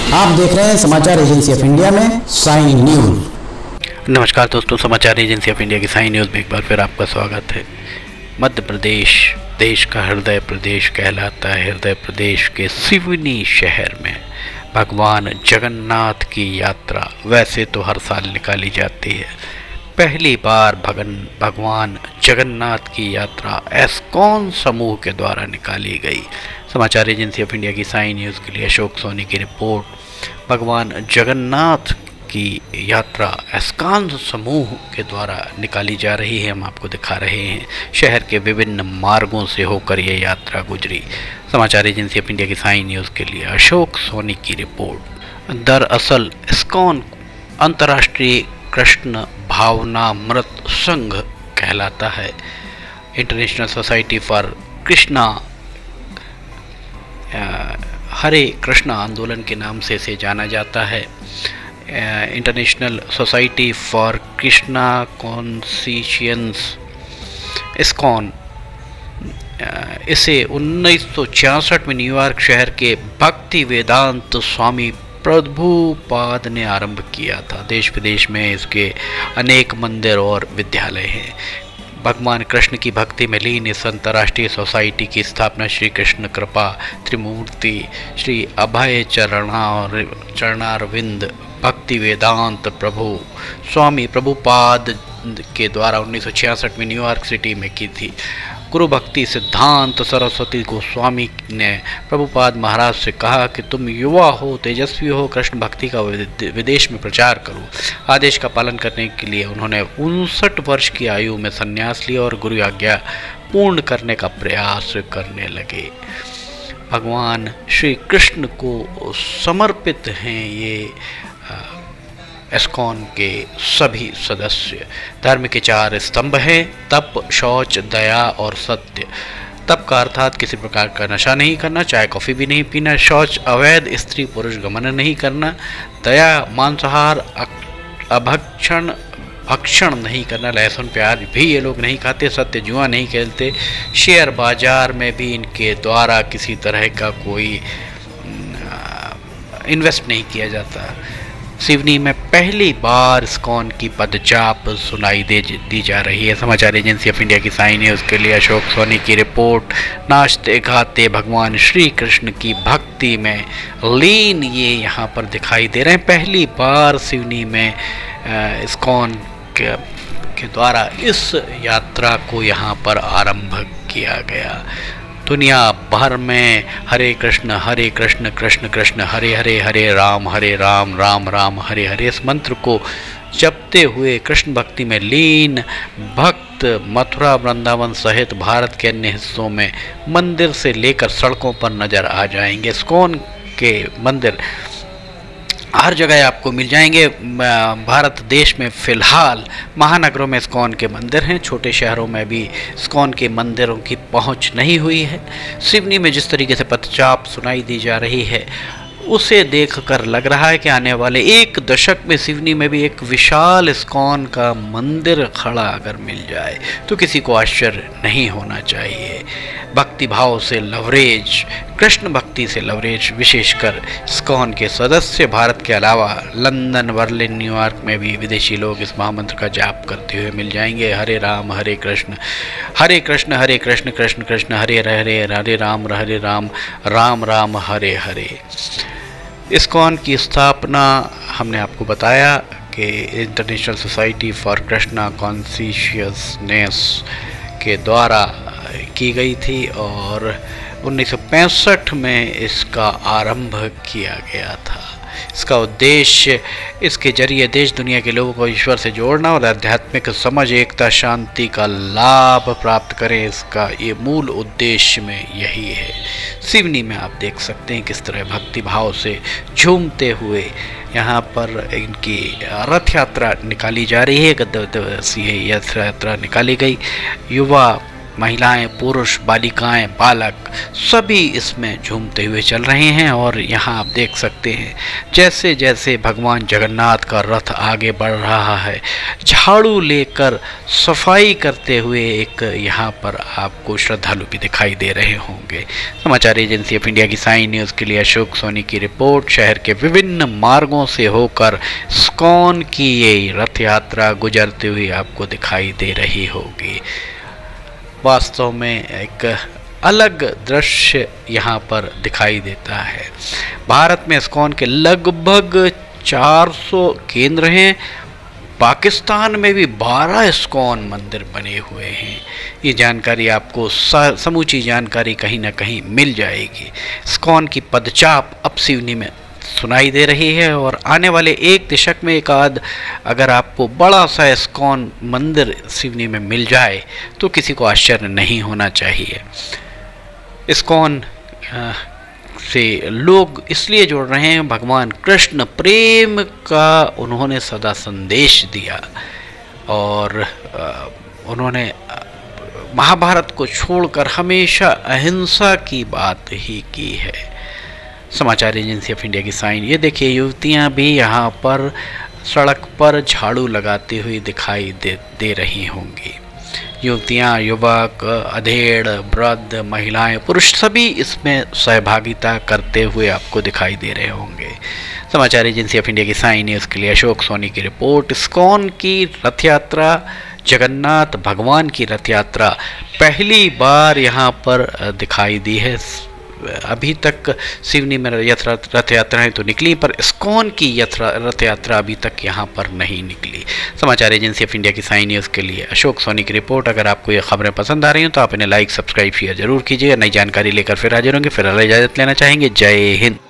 आप देख रहे हैं समाचार एजेंसी ऑफ इंडिया में साइन न्यूज। नमस्कार दोस्तों, समाचार एजेंसी ऑफ इंडिया की साइन न्यूज़ में एक बार फिर आपका स्वागत है। मध्य प्रदेश देश का हृदय प्रदेश कहलाता है। हृदय प्रदेश के सिवनी शहर में भगवान जगन्नाथ की यात्रा वैसे तो हर साल निकाली जाती है, पहली बार भगवान जगन्नाथ की यात्रा एस्कॉन समूह के द्वारा निकाली गई। समाचार एजेंसी ऑफ इंडिया की साइन न्यूज़ के लिए अशोक सोनी की रिपोर्ट। भगवान जगन्नाथ की यात्रा एस्कॉन समूह के द्वारा निकाली जा रही है। हम आपको दिखा रहे हैं शहर के विभिन्न मार्गों से होकर यह यात्रा गुजरी। समाचार एजेंसी ऑफ इंडिया की साइन न्यूज़ के लिए अशोक सोनी की रिपोर्ट। दरअसल एस्कॉन अंतर्राष्ट्रीय कृष्ण भावनामृत संघ कहलाता है। International society for Krishna Hare Krishna आंदोलन के नाम से इसे जाना जाता है। International society for Krishna conscious ISKCON इसे 1966 में न्यूयॉर्क शहर के भक्ति वेदांत स्वामी प्रभुपाद ने आरंभ किया था। देश विदेश में इसके अनेक मंदिर और विद्यालय हैं। भगवान कृष्ण की भक्ति में लीन इस अंतर्राष्ट्रीय सोसाइटी की स्थापना श्री कृष्ण कृपा त्रिमूर्ति श्री अभय चरणारविंद भक्ति वेदांत प्रभु स्वामी प्रभुपाद के द्वारा 1966 में न्यूयॉर्क सिटी में की थी। गुरु भक्ति सिद्धांत सरस्वती गोस्वामी ने प्रभुपाद महाराज से कहा कि तुम युवा हो, तेजस्वी हो, कृष्ण भक्ति का विदेश में प्रचार करो। आदेश का पालन करने के लिए उन्होंने 59 वर्ष की आयु में संन्यास लिया और गुरु आज्ञा पूर्ण करने का प्रयास करने लगे। भगवान श्री कृष्ण को समर्पित हैं ये एस्कॉन के सभी सदस्य। धर्म के 4 स्तंभ हैं: तप, शौच, दया और सत्य। तप का अर्थात किसी प्रकार का नशा नहीं करना, चाय कॉफ़ी भी नहीं पीना। शौच अवैध स्त्री पुरुष गमन नहीं करना। दया मांसाहार भक्षण नहीं करना, लहसुन प्याज भी ये लोग नहीं खाते। सत्य जुआ नहीं खेलते। शेयर बाजार में भी इनके द्वारा किसी तरह का कोई इन्वेस्ट नहीं किया जाता। सिवनी में पहली बार इस्कॉन की पदचाप सुनाई दी जा रही है। समाचार एजेंसी ऑफ इंडिया की साइन न्यूज़ के लिए अशोक सोनी की रिपोर्ट। नाचते गाते भगवान श्री कृष्ण की भक्ति में लीन ये यहाँ पर दिखाई दे रहे हैं। पहली बार सिवनी में इस्कॉन के द्वारा इस यात्रा को यहाँ पर आरंभ किया गया। दुनिया भर में हरे कृष्ण कृष्ण कृष्ण हरे हरे, हरे राम राम राम हरे हरे इस मंत्र को जपते हुए कृष्ण भक्ति में लीन भक्त मथुरा वृंदावन सहित भारत के अन्य हिस्सों में मंदिर से लेकर सड़कों पर नजर आ जाएंगे। इस्कॉन के मंदिर हर जगह आपको मिल जाएंगे। भारत देश में फ़िलहाल महानगरों में इस्कॉन के मंदिर हैं। छोटे शहरों में भी इस्कॉन के मंदिरों की पहुंच नहीं हुई है। सिवनी में जिस तरीके से पदचाप सुनाई दी जा रही है उसे देखकर लग रहा है कि आने वाले 1 दशक में सिवनी में भी एक विशाल इस्कॉन का मंदिर खड़ा अगर मिल जाए तो किसी को आश्चर्य नहीं होना चाहिए। भक्ति भाव से लवरेज, कृष्ण भक्ति से लवरेज विशेषकर इस्कॉन के सदस्य भारत के अलावा लंदन, बर्लिन, न्यूयॉर्क में भी विदेशी लोग इस महामंत्र का जाप करते हुए मिल जाएंगे। हरे राम कृष्ण कृष्ण कृष्ण हरे हरे, हरे राम राम राम हरे हरे। इस्कॉन की स्थापना हमने आपको बताया कि international society for Krishna consciousness के द्वारा की गई थी और 1965 में इसका आरंभ किया गया था। इसका उद्देश्य इसके जरिए देश दुनिया के लोगों को ईश्वर से जोड़ना और आध्यात्मिक समझ, एकता, शांति का लाभ प्राप्त करें। इसका ये मूल उद्देश्य में यही है। सिवनी में आप देख सकते हैं किस तरह भक्ति भाव से झूमते हुए यहाँ पर इनकी रथ यात्रा निकाली जा रही है। गद्य दिवसीय रथ यात्रा निकाली गई। युवा महिलाएं, पुरुष, बालिकाएं, बालक सभी इसमें झूमते हुए चल रहे हैं। और यहाँ आप देख सकते हैं जैसे जैसे भगवान जगन्नाथ का रथ आगे बढ़ रहा है, झाड़ू लेकर सफाई करते हुए एक यहाँ पर आपको श्रद्धालु भी दिखाई दे रहे होंगे। समाचार एजेंसी ऑफ इंडिया की साइन न्यूज़ के लिए अशोक सोनी की रिपोर्ट। शहर के विभिन्न मार्गों से होकर इस्कॉन की ये रथ यात्रा गुजरते हुए आपको दिखाई दे रही होगी। वास्तव में एक अलग दृश्य यहाँ पर दिखाई देता है। भारत में इस्कॉन के लगभग 400 केंद्र हैं। पाकिस्तान में भी 12 इस्कॉन मंदिर बने हुए हैं। ये जानकारी आपको समूची जानकारी कहीं ना कहीं मिल जाएगी। इस्कॉन की पदचाप अब सिवनी में सुनाई दे रही है और आने वाले एक दशक में एक आध अगर आपको बड़ा सा इस्कॉन मंदिर सिवनी में मिल जाए तो किसी को आश्चर्य नहीं होना चाहिए। इस्कॉन से लोग इसलिए जुड़ रहे हैं, भगवान कृष्ण प्रेम का उन्होंने सदा संदेश दिया और उन्होंने महाभारत को छोड़कर हमेशा अहिंसा की बात ही की है। समाचार एजेंसी ऑफ इंडिया की साइन। ये देखिए युवतियां भी यहाँ पर सड़क पर झाड़ू लगाती हुई दिखाई दे रही होंगी। युवतियां, युवक, अधेड़, वृद्ध, महिलाएं, पुरुष सभी इसमें सहभागिता करते हुए आपको दिखाई दे रहे होंगे। समाचार एजेंसी ऑफ इंडिया की साइन न्यूज़ के लिए अशोक सोनी की रिपोर्ट। इस्कॉन की रथ यात्रा, जगन्नाथ भगवान की रथ यात्रा पहली बार यहाँ पर दिखाई दी है। अभी तक सिवनी में रथ यात्राएं तो निकली पर इस्कॉन की रथ यात्रा अभी तक यहाँ पर नहीं निकली। समाचार एजेंसी ऑफ इंडिया की साइन न्यूज़ के लिए अशोक सोनी की रिपोर्ट। अगर आपको ये खबरें पसंद आ रही हैं तो आप इन्हें लाइक, सब्सक्राइब, शेयर जरूर कीजिएगा। नई जानकारी लेकर फिर हाजिर होंगे। फिर इजाज़त लेना चाहेंगे। जय हिंद।